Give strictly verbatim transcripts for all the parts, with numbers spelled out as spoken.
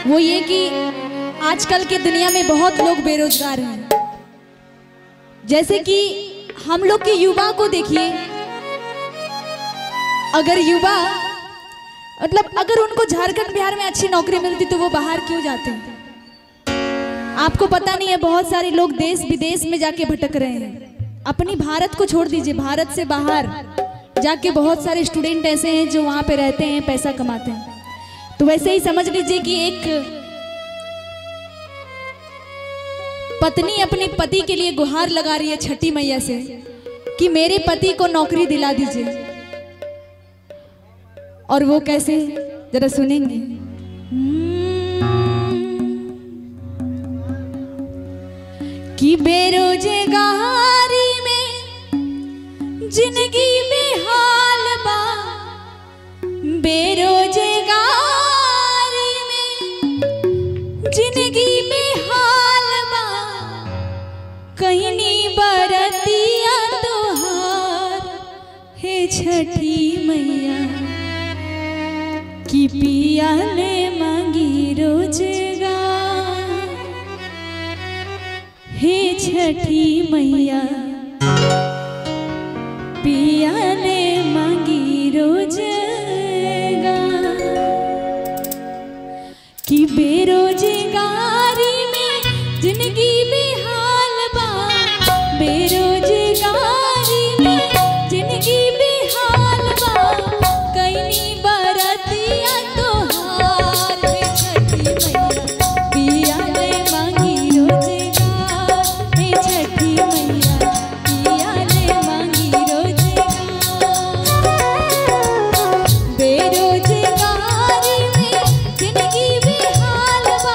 वो ये कि आजकल के दुनिया में बहुत लोग बेरोजगार हैं। जैसे कि हम लोग के युवा को देखिए, अगर युवा मतलब अगर उनको झारखंड बिहार में अच्छी नौकरी मिलती तो वो बाहर क्यों जाते हैं? आपको पता नहीं है, बहुत सारे लोग देश विदेश में जाके भटक रहे हैं। अपनी भारत को छोड़ दीजिए, भारत से बाहर जाके बहुत सारे स्टूडेंट ऐसे हैं जो वहाँ पे रहते हैं, पैसा कमाते हैं। तो वैसे ही समझ लीजिए कि एक पत्नी अपने पति के लिए गुहार लगा रही है छठी मैया से कि मेरे पति को नौकरी दिला दीजिए। और वो कैसे, जरा सुनेंगे। कि बेरोजगारी में जिंदगी में हाल बा, बेरोजगारी में जिंदगी में हाल बा, कहीं नहीं बरतिया तोहार हे छठी मैया, कि पिया ले मांगी रोजगार हे छठी मैया, पिया ले मांगी रोजगार। कि बेरोजगारी में जिंदगी में हाल बा, बेरोजगारी में जिंदगी में हाल बा, कहीं बरतिया तोहार हे छठी मैया, पिया ले मांगी रोजगार हे छठी मैया, पिया ले मांगी रोजगार। बेरोजगारी में जिंदगी में हाल बा,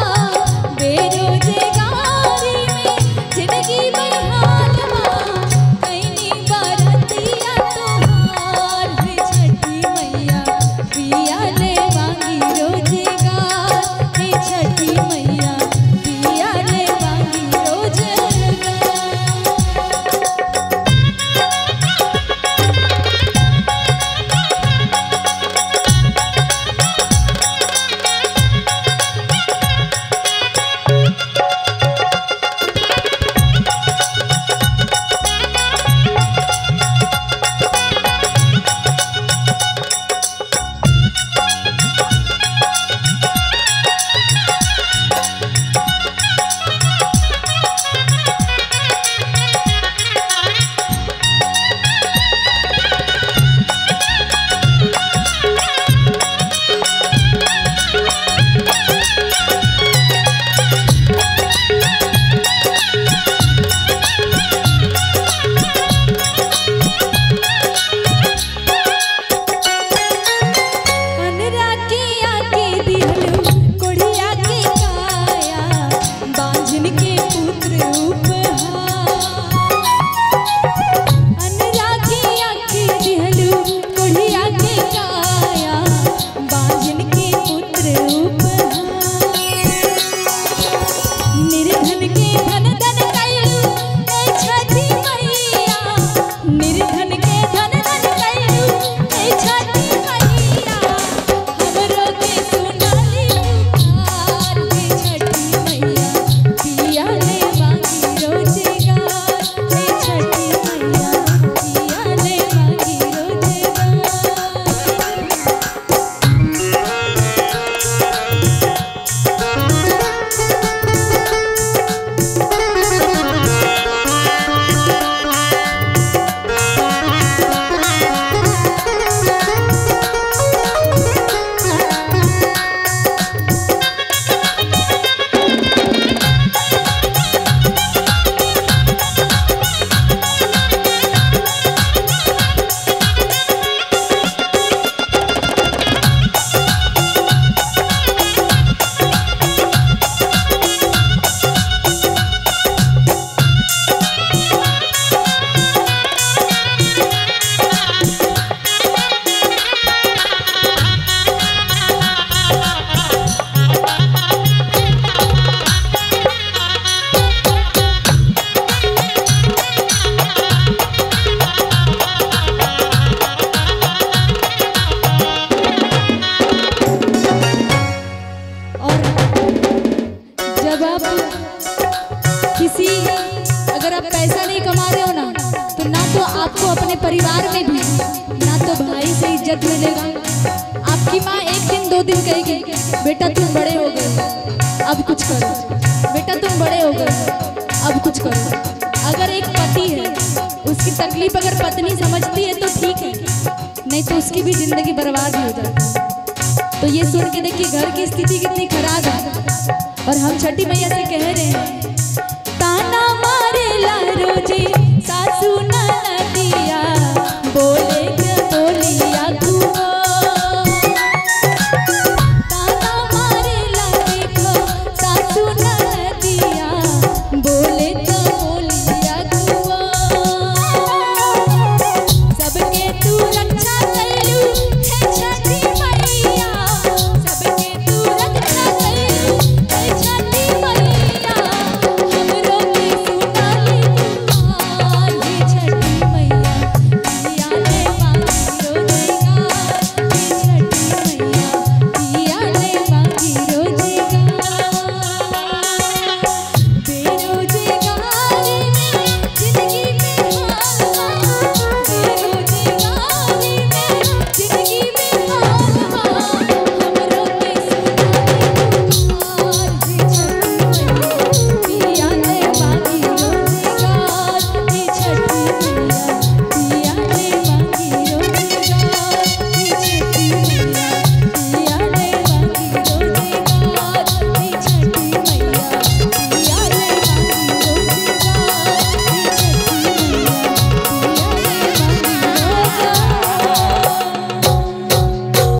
आप किसी अगर आप पैसा नहीं कमा रहे हो ना, तो ना तो आपको अपने परिवार में भी ना तो भाई से इज्जत मिलेगा। आपकी माँ एक दिन दो दिन कहेगी बेटा तुम बड़े हो गए अब कुछ करो, बेटा तुम बड़े हो गए अब कुछ करो। अगर एक पति है उसकी तकलीफ अगर पत्नी समझती है तो ठीक है, नहीं तो उसकी भी जिंदगी बर्बाद हो जाती है। तो ये सुन के देखिए घर की स्थिति कितनी खराब है, और हम छठी मैया से कह रहे हैं